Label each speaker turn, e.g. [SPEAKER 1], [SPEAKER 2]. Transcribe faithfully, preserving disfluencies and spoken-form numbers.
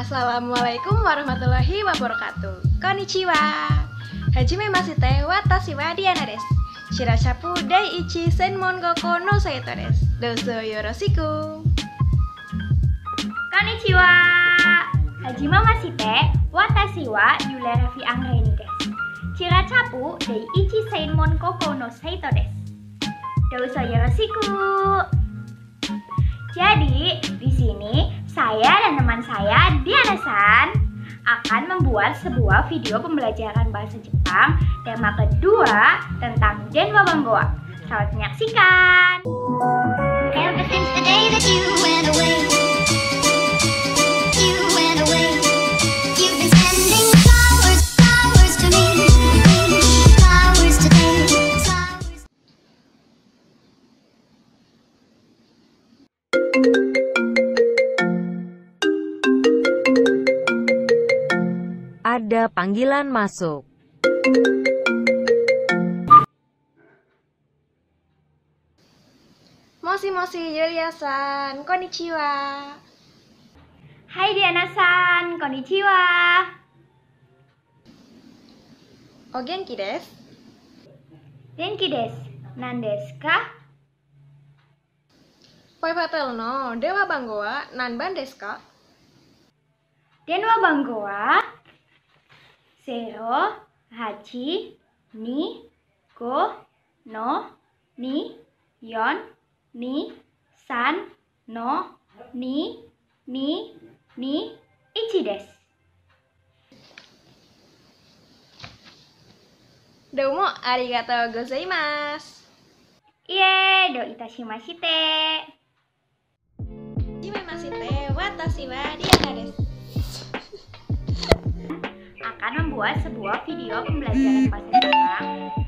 [SPEAKER 1] Assalamualaikum warahmatullahi wabarakatuh. Konnichiwa. Hajime masite watashi wa Diana desu. Shirashapu dai ichi senmon goko no seito desu. Dozo yoroshiku.
[SPEAKER 2] Konnichiwa. Hajime masite watashi wa Yule Raffi Anggraeni desu. Shirashapu dai ichi senmon goko no seito desu. Dozo yoroshiku. Jadi, di sini saya dan teman saya, Diana-san, akan membuat sebuah video pembelajaran bahasa Jepang tema kedua tentang Denwa Banggoa. Selamat menyaksikan! Ever since the day that you went away, you went away, you've been sending flowers, flowers to me, flowers today, flowers.
[SPEAKER 3] Ada panggilan masuk.
[SPEAKER 1] Moshi moshi Yulia-san, konnichiwa.
[SPEAKER 2] Hai Diana-san, konnichiwa.
[SPEAKER 1] O genki desu?
[SPEAKER 2] Genki desu. Nan desu ka?
[SPEAKER 1] Poipatel no Denwa Banggoa nanban desu ka?
[SPEAKER 2] Denwa Banggoa zero, hachi, ni, go, no, ni, yon, ni, san, no, ni, ni, ni, ichi desu.
[SPEAKER 1] Doumo arigatou gozaimasu.
[SPEAKER 2] Iie, do itashimashite.
[SPEAKER 1] Hajime masite watashi wa Diana desu.
[SPEAKER 2] Akan membuat sebuah video pembelajaran bahasa Jepang